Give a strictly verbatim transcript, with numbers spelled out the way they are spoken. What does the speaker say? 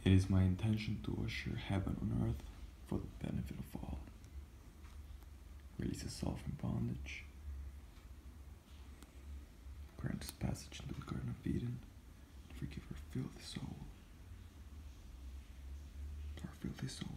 It is my intention to usher heaven on earth for the benefit of all. Release the soul from bondage. Grant us passage into the Garden of Eden. And forgive our filthy soul. Our filthy soul.